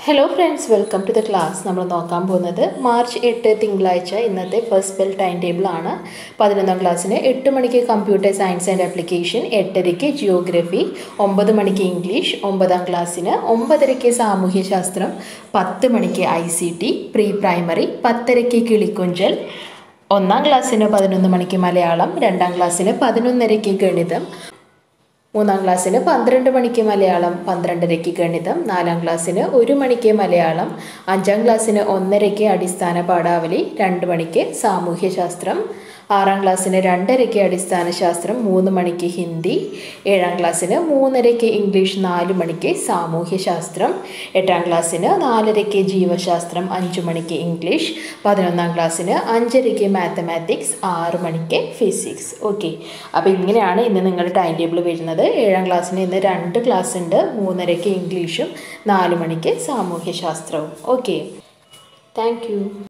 Hello friends, welcome to the class. നമ്മൾ നോക്കാൻ പോകുന്നത് മാർച്ച് 8 തിങ്കളാഴ്ച ഇന്നത്തെ Firstbell Timetable ആണ്. 11ാം ക്ലാസ്സിന് 8 മണിക്ക് കമ്പ്യൂട്ടർ സയൻസ് ആൻഡ് ആപ്ലിക്കേഷൻ, 8:30ക്ക് ജിയോഗ്രഫി, 9 മണിക്ക് ഇംഗ്ലീഷ്, 9ാം ക്ലാസ്സിന് 9:30ക്ക് സാമൂഹ്യശാസ്ത്രം, 10 മണിക്ക് ICT പ്രീ പ്രൈമറി, 10:30ക്ക് കിളിക്കൊഞ്ചൽ, 1ാം ക്ലാസ്സിന് 11 മണിക്ക് മലയാളം, 2ാം ക്ലാസ്സിന് 11:30ക്ക് ഗണിതം, 3ാം ക്ലാസ്സിന് 12 മണിക്ക് മലയാളം, 12:30ക്ക് ഗണിതം, 4ാം ക്ലാസ്സിന് 1 മണിക്ക് മലയാളം, 5ാം ക്ലാസ്സിന് 1:30ക്ക് അടിസ്ഥാന പാഠാവലി, 2 മണിക്ക് സാമൂഹ്യശാസ്ത്രം, 6ാം ക്ലാസ്സിന് 2:30ക്ക് അടിസ്ഥാന ശാസ്ത്രം, 3 മണിക്ക് ഹിന്ദി, 7ാം ക്ലാസ്സിന് 3:30ക്ക് ഇംഗ്ലീഷ്, 4 മണിക്ക് സാമൂഹ്യശാസ്ത്രം, 8ാം ക്ലാസ്സിന് 4:30ക്ക് ജീവശാസ്ത്രം, 5 മണിക്ക് ഇംഗ്ലീഷ്, 11ാം ക്ലാസ്സിന് 5:30ക്ക് മാത്തമാറ്റിക്സ്, 6 മണിക്ക് ഫിസിക്സ്. ഓക്കെ, അപ്പോൾ ഇങ്ങനെയാണ് ഇന്ന് നിങ്ങളുടെ ടൈം ടേബിൾ വരുന്നത്. 7ാം ക്ലാസ്സിന് ഇന്ന് 2 ക്ലാസ് ഉണ്ട്, 3:30ക്ക് ഇംഗ്ലീഷും 4 മണിക്ക് സാമൂഹ്യശാസ്ത്രവും. Okay, thank you.